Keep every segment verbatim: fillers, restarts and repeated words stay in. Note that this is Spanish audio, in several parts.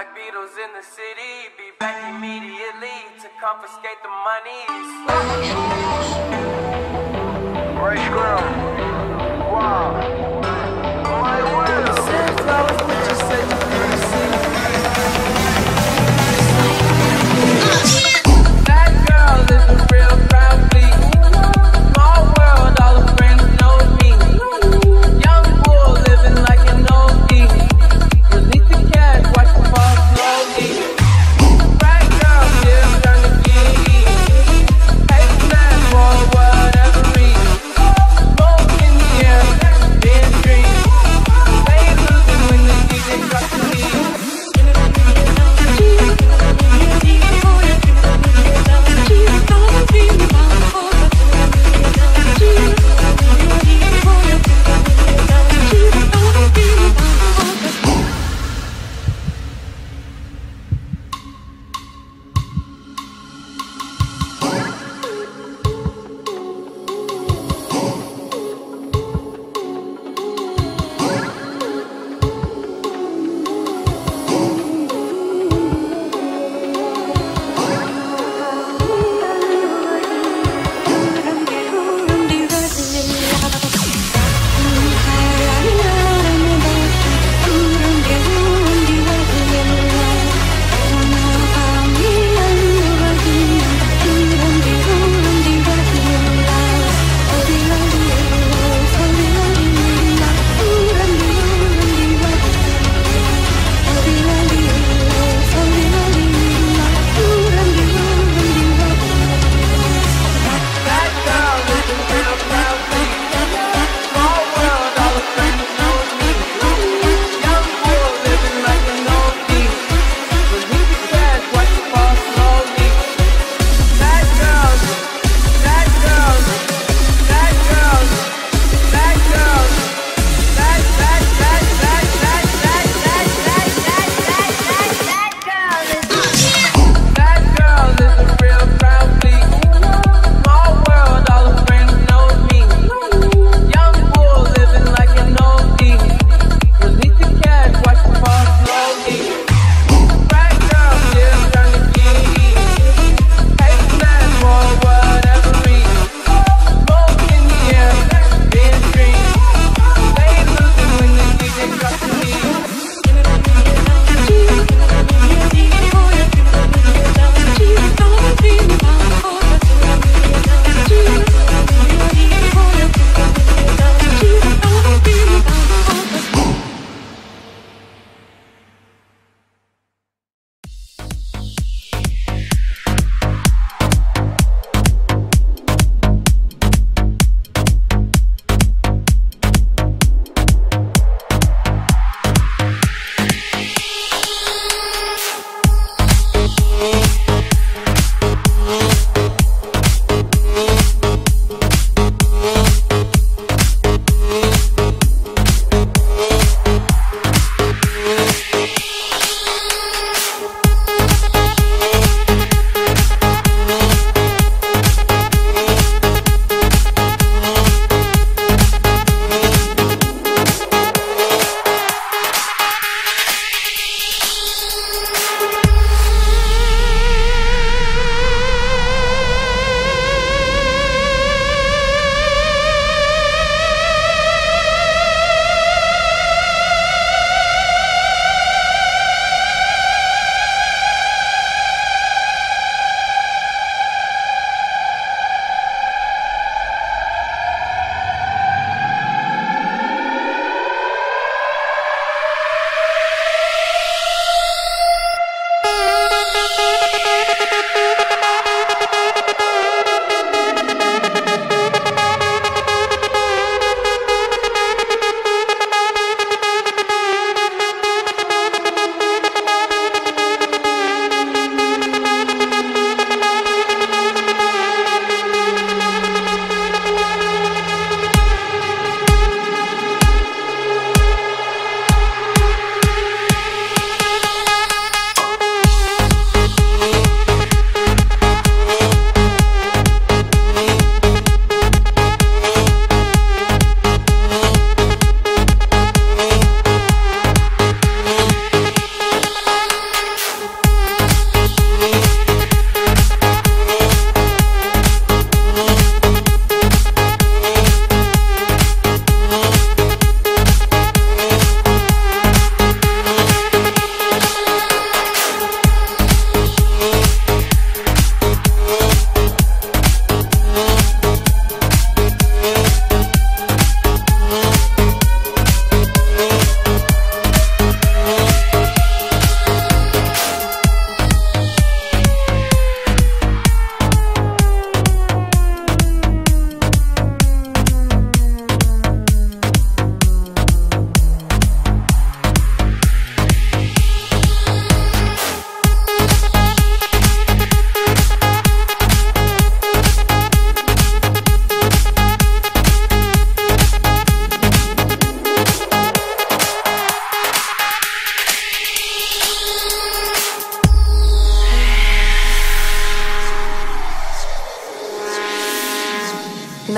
Black Beatles in the city, be back immediately to confiscate the monies. Ray Scrum. Wow. My will. Sunflowers, but you said you couldn't see. That girl is a real proudly. Small world, all her friends know me. Young bull living like an oldie. Release the cash, watch the fall slowly. Right girl, still turn the key. Hate man for whatever reason. Smoke in the air, being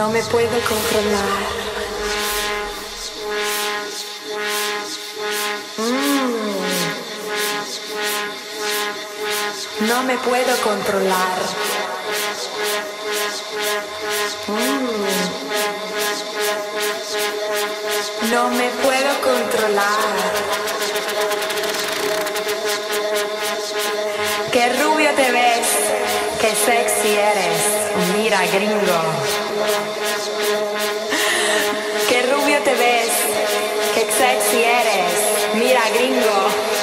No me puedo controlar. Mm. No me puedo controlar. Mm. No me puedo controlar. Qué rubio te ves, qué sexy eres. Mira, gringo. Qué rubio te ves, qué sexy eres. Mira, gringo.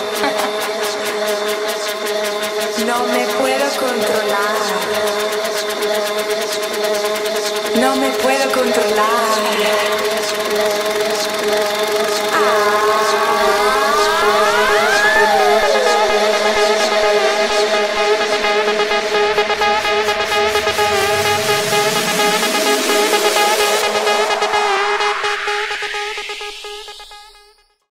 No me puedo controlar. No me puedo controlar.